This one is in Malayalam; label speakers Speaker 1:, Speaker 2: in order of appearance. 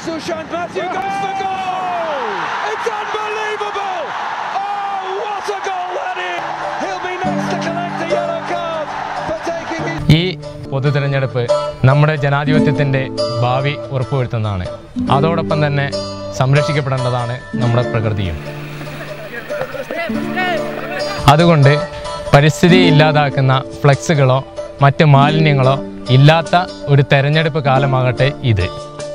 Speaker 1: Sushan Matthew goes for goal! It's unbelievable! Oh, what a goal that is! He'll be next to collect a yellow card for taking his...
Speaker 2: ഈ പൊതു തിരഞ്ഞെടുപ്പ് നമ്മുടെ ജനാധിപത്യത്തിൻ്റെ ഭാവി ഉറപ്പുവരുത്തുന്നതാണ്. അതോടൊപ്പം തന്നെ സംരക്ഷിക്കപ്പെടേണ്ടതാണ് നമ്മുടെ പ്രകൃതിയും. അതുകൊണ്ട് പരിസ്ഥിതി ഇല്ലാതാക്കുന്ന ഫ്ലെക്സുകളോ മറ്റ് മാലിന്യങ്ങളോ ഇല്ലാത്ത ഒരു തെരഞ്ഞെടുപ്പ് കാലമാകട്ടെ ഇത്.